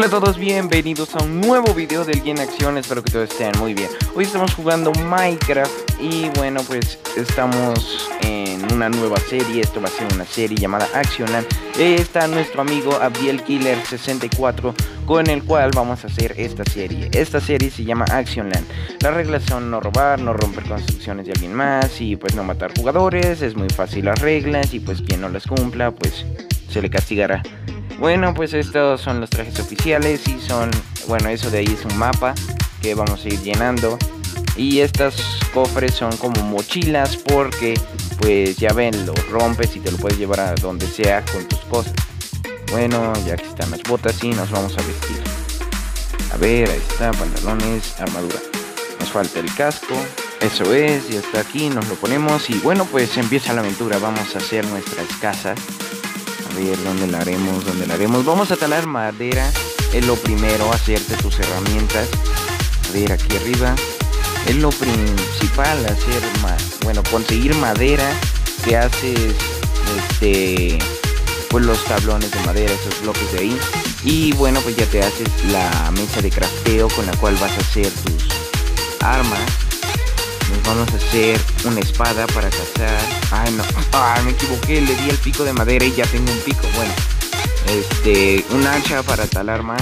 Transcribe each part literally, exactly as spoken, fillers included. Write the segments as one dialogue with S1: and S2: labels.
S1: Hola a todos, bienvenidos a un nuevo video del Game Acción. Espero que todos estén muy bien. Hoy estamos jugando Minecraft y bueno, pues estamos en una nueva serie. Esto va a ser una serie llamada Action Land. Está nuestro amigo Abdiel Killer sesenta y cuatro, con el cual vamos a hacer esta serie. Esta serie se llama Action Land. Las reglas son no robar, no romper construcciones de alguien más y pues no matar jugadores. Es muy fácil las reglas y pues quien no las cumpla pues se le castigará. Bueno, pues estos son los trajes oficiales y son, bueno, eso de ahí es un mapa que vamos a ir llenando. Y estos cofres son como mochilas porque, pues ya ven, los rompes y te lo puedes llevar a donde sea con tus cosas. Bueno, ya que están las botas y nos vamos a vestir. A ver, ahí está, pantalones, armadura. Nos falta el casco, eso es, ya está aquí, nos lo ponemos. Y bueno, pues empieza la aventura, vamos a hacer nuestras casas. A ver, ¿dónde la haremos? ¿Dónde la haremos? Vamos a talar madera. Es lo primero, hacerte tus herramientas. A ver, aquí arriba. Es lo principal, hacer más. Bueno, conseguir madera. Te haces, este, pues los tablones de madera, esos bloques de ahí. Y bueno, pues ya te haces la mesa de crafteo con la cual vas a hacer tus armas. Nos vamos a hacer una espada para cazar. Ay, no. Ay, me equivoqué. Le di el pico de madera y ya tengo un pico. Bueno. Este. Un hacha para talar más.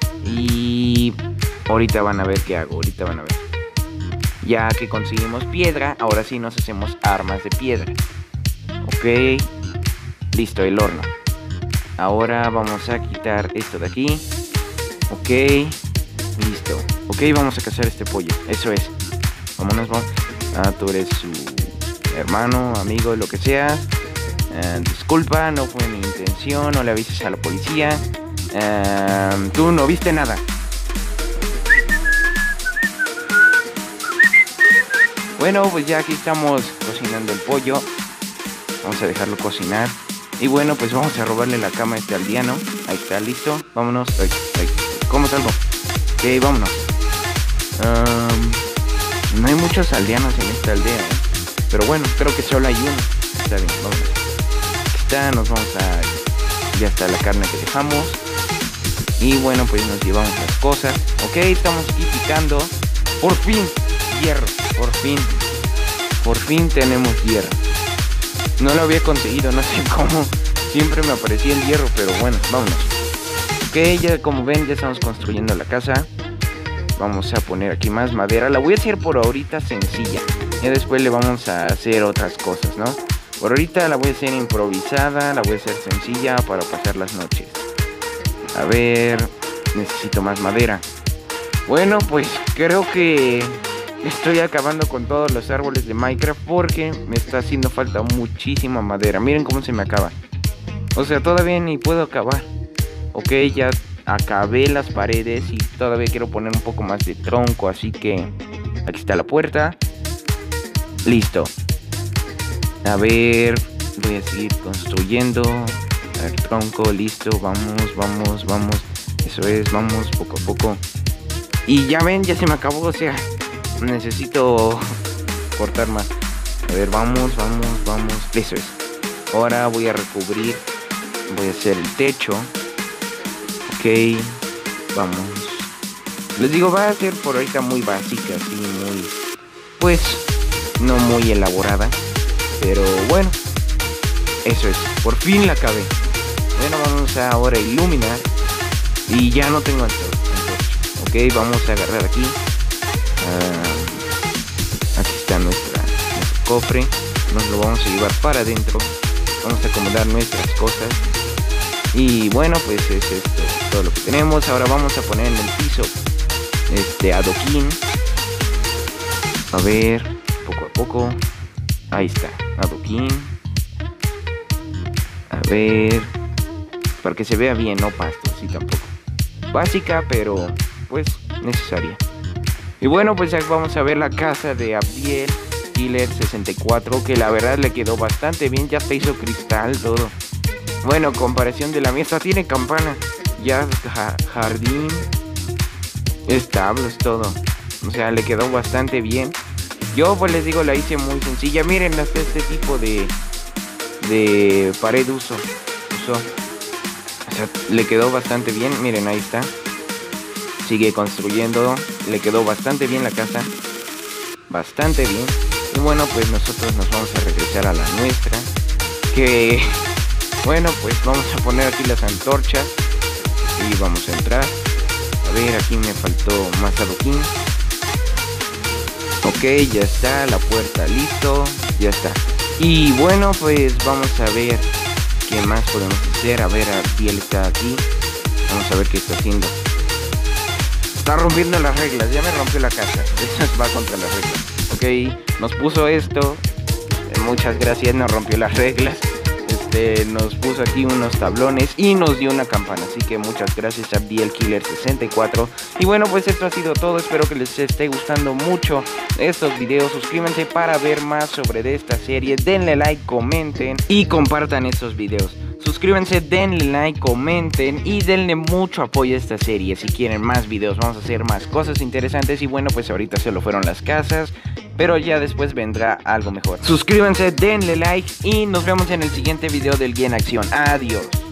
S1: Y ahorita van a ver qué hago. Ahorita van a ver. Ya que conseguimos piedra, ahora sí nos hacemos armas de piedra. Ok. Listo, el horno. Ahora vamos a quitar esto de aquí. Ok. Listo. Ok, vamos a cazar este pollo. Eso es. Vámonos, vamos. Ah, tú eres su hermano, amigo, lo que sea. Uh, disculpa, no fue mi intención. No le avises a la policía. Uh, tú no viste nada. Bueno, pues ya aquí estamos cocinando el pollo. Vamos a dejarlo cocinar. Y bueno, pues vamos a robarle la cama a este aldeano. Ahí está, listo. Vámonos. Ay, ay. ¿Cómo salgo? Ok, vámonos. Um, No hay muchos aldeanos en esta aldea, ¿eh? Pero bueno, creo que solo hay uno. Está bien, vamos. Aquí está, nos vamos a... Ya está la carne que dejamos. Y bueno, pues nos llevamos las cosas. Ok, estamos aquí picando. Por fin, hierro. Por fin. Por fin tenemos hierro. No lo había conseguido, no sé cómo. Siempre me aparecía el hierro, pero bueno, vámonos. Ok, ya como ven, ya estamos construyendo la casa. Vamos a poner aquí más madera. La voy a hacer por ahorita sencilla. Ya después le vamos a hacer otras cosas, ¿no? Por ahorita la voy a hacer improvisada. La voy a hacer sencilla para pasar las noches. A ver, necesito más madera. Bueno, pues creo que estoy acabando con todos los árboles de Minecraft porque me está haciendo falta muchísima madera. Miren cómo se me acaba. O sea, todavía ni puedo acabar. Ok, ya acabé las paredes y todavía quiero poner un poco más de tronco, así que aquí está la puerta. Listo. A ver, voy a seguir construyendo el tronco, listo, vamos, vamos, vamos. Eso es, vamos, poco a poco. Y ya ven, ya se me acabó, o sea, necesito cortar más. A ver, vamos, vamos, vamos. Eso es. Ahora voy a recubrir, voy a hacer el techo. Ok, vamos. Les digo, va a ser por ahorita muy básica, así, muy, pues, no muy elaborada. Pero bueno, eso es, por fin la acabé. Bueno, vamos a ahora a iluminar. Y ya no tengo antorcha. Ok, vamos a agarrar aquí. Uh, aquí está nuestra, nuestro cofre. Nos lo vamos a llevar para adentro. Vamos a acomodar nuestras cosas. Y bueno, pues es esto, todo lo que tenemos. Ahora vamos a poner en el piso este adoquín. A ver, poco a poco. Ahí está, adoquín. A ver, para que se vea bien, no pasto, así tampoco. Básica, pero pues necesaria. Y bueno, pues ya vamos a ver la casa de Abdiel Killer sesenta y cuatro, que la verdad le quedó bastante bien. Ya se hizo cristal todo. Bueno, comparación de la mía, esta tiene campana. Ya ja jardín, establos, todo. O sea, le quedó bastante bien. Yo pues les digo, la hice muy sencilla. Miren, hasta este tipo de De pared uso, uso. O sea, le quedó bastante bien. Miren, ahí está. sigue construyendo. Le quedó bastante bien la casa, bastante bien. Y bueno, pues nosotros nos vamos a regresar a la nuestra, que bueno, pues vamos a poner aquí las antorchas y vamos a entrar. A ver, aquí me faltó más adoquín. Ok, ya está, la puerta listo, ya está. Y bueno, pues vamos a ver qué más podemos hacer. A ver, Abdiel está aquí. Vamos a ver qué está haciendo. Está rompiendo las reglas, ya me rompió la casa. Eso va contra las reglas. Ok, nos puso esto. Muchas gracias, nos rompió las reglas. Este, nos puso aquí unos tablones y nos dio una campana. Así que muchas gracias a Abdiel Killer sesenta y cuatro. Y bueno, pues esto ha sido todo. Espero que les esté gustando mucho estos videos. Suscríbanse para ver más sobre de esta serie. Denle like, comenten y compartan estos videos. Suscríbanse, denle like, comenten y denle mucho apoyo a esta serie. Si quieren más videos, vamos a hacer más cosas interesantes. Y bueno, pues ahorita solo fueron las casas, pero ya después vendrá algo mejor. Suscríbanse, denle like y nos vemos en el siguiente video del Guía en Acción. Adiós.